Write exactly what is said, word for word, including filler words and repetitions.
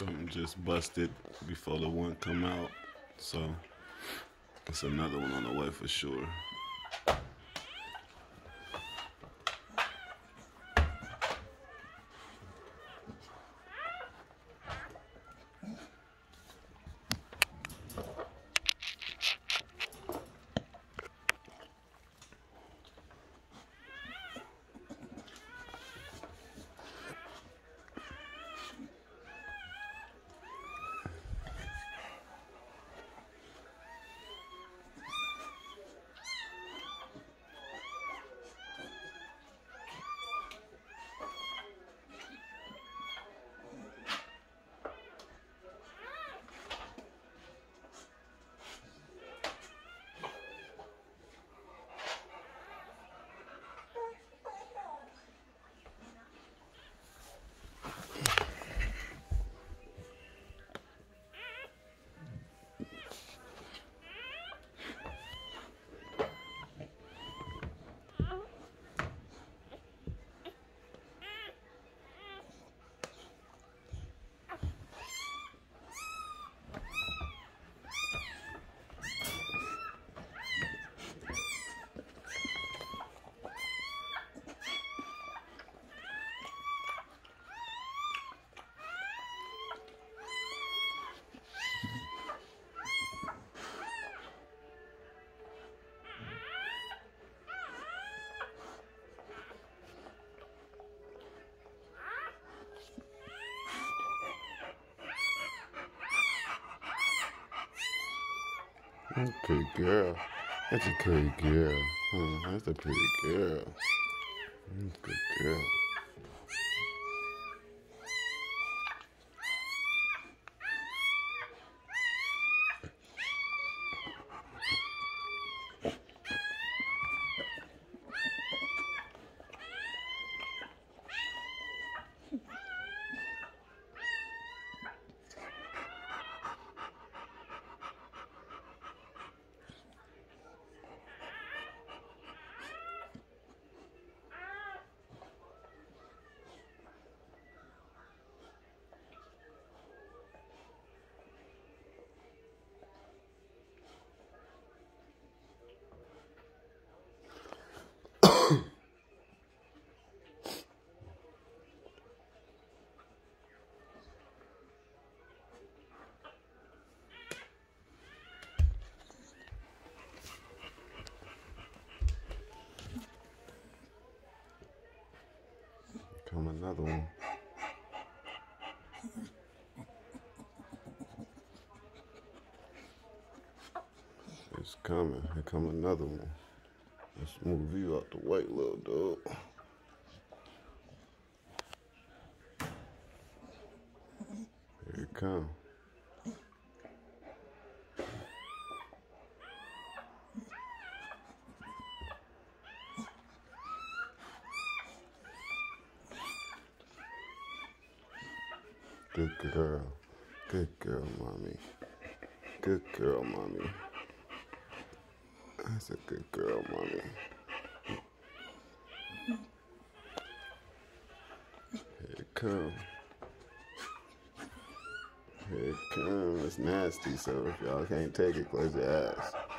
Something just busted before the one come out, so it's another one on the way for sure. That's a pretty girl. That's a pretty girl. Hmm, that's a pretty girl. That's a good girl. Come another one. It's coming. Here come another one. Let's move you out the way, little dog. Here it come. Good girl. Good girl, mommy. Good girl, mommy. That's a good girl, mommy. Here it come. Here it come. It's nasty, so if y'all can't take it, close your eyes.